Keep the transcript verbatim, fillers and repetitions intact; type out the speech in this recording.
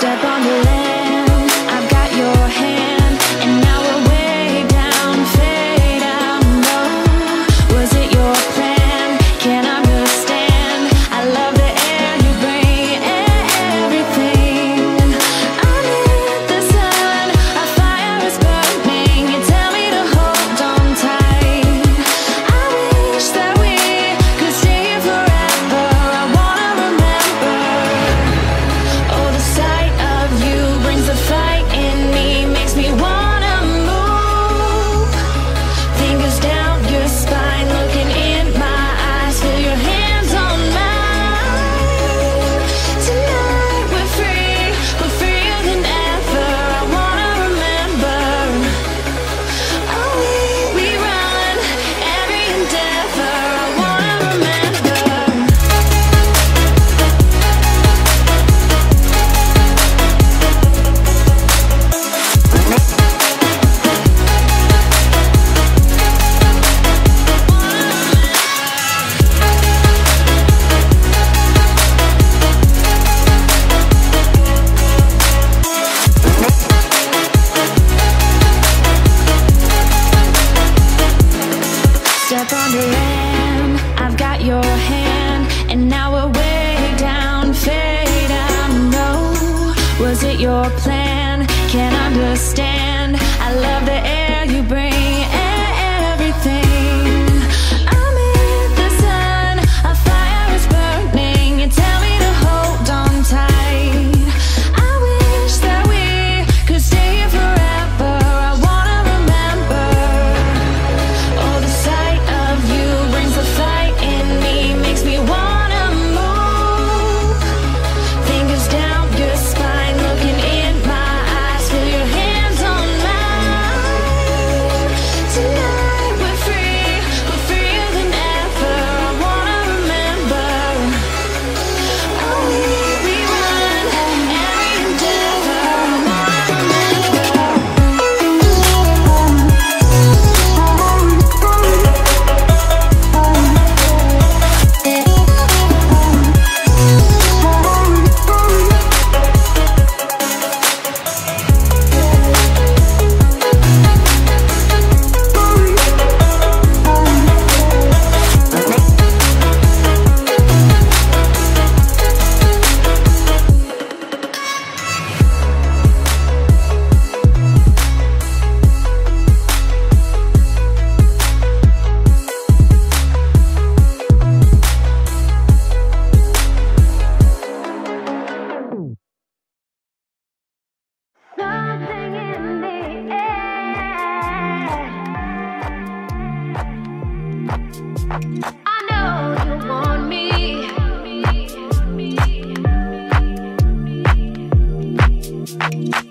Step on the land, I've got your hand, and now we're way down, fade out, no. Was it your plan? Can't understand. I love the air you bring, everything. I'm in the sun, a fire is burning. You tell me to hold on tight. I wish that we could stay here forever. I wanna remember. Oh, the sight of you brings the fight in me, makes me wanna move. Fingers down your spine, looking in my eyes, feel your hands on mine. Tonight we're free, we're freer than ever. I wanna remember. Oh, we, we run every endeavor. I wanna remember. Step on the land, I've got your hand, and now we're way down, fade out, no. Was it your plan? Can't understand. I love the air you bring, everything. I'm in the sun, a fire is burning. You tell me to hold on tight. I wish that we could stay here forever. I wanna remember. Oh, the sight of you brings the fight in me, makes me wanna move. Fingers down your spine, looking in my eyes, feel your hands on mine. Tonight we're free, we're freer than ever. I wanna remember. Oh, we, we run every endeavor. I wanna remember. Something in the air. I know you want me.